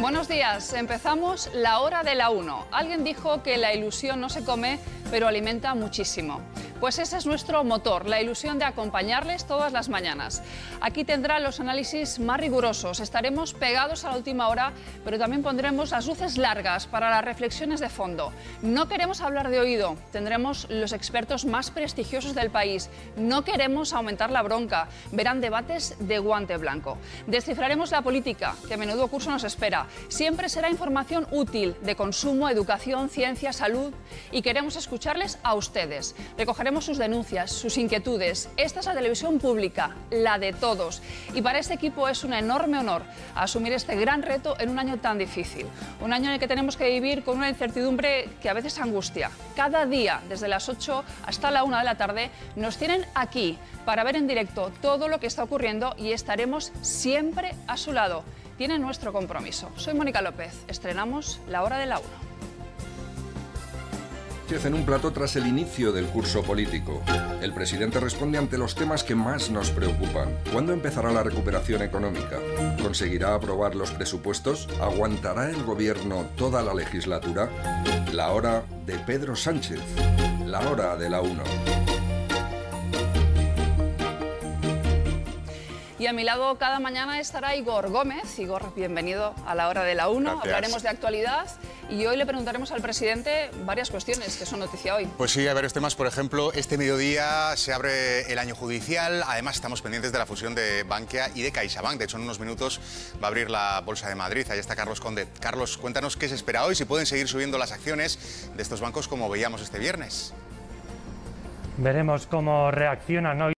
Buenos días, empezamos la hora de la 1. Alguien dijo que la ilusión no se come, pero alimenta muchísimo. Pues ese es nuestro motor, la ilusión de acompañarles todas las mañanas. Aquí tendrán los análisis más rigurosos, estaremos pegados a la última hora, pero también pondremos las luces largas para las reflexiones de fondo. No queremos hablar de oído, tendremos los expertos más prestigiosos del país. No queremos aumentar la bronca, verán debates de guante blanco. Descifraremos la política, que menudo curso nos espera. Siempre será información útil de consumo, educación, ciencia, salud, y queremos escucharles a ustedes. Recogeremos sus denuncias, sus inquietudes. Esta es la televisión pública, la de todos. Y para este equipo es un enorme honor asumir este gran reto en un año tan difícil. Un año en el que tenemos que vivir con una incertidumbre que a veces angustia. Cada día, desde las 8 hasta la 1 de la tarde, nos tienen aquí para ver en directo todo lo que está ocurriendo y estaremos siempre a su lado. Tiene nuestro compromiso. Soy Mónica López. Estrenamos la hora de la 1. En un plato tras el inicio del curso político. El presidente responde ante los temas que más nos preocupan. ¿Cuándo empezará la recuperación económica? ¿Conseguirá aprobar los presupuestos? ¿Aguantará el gobierno toda la legislatura? La hora de Pedro Sánchez. La hora de la 1. Y a mi lado cada mañana estará Igor Gómez. Igor, bienvenido a la hora de la 1. Gracias. Hablaremos de actualidad y hoy le preguntaremos al presidente varias cuestiones que son noticia hoy. Pues sí, hay varios temas. Por ejemplo, este mediodía se abre el año judicial. Además, estamos pendientes de la fusión de Bankia y de CaixaBank. De hecho, en unos minutos va a abrir la Bolsa de Madrid. Ahí está Carlos Conde. Carlos, cuéntanos qué se espera hoy, si pueden seguir subiendo las acciones de estos bancos como veíamos este viernes. Veremos cómo reaccionan hoy.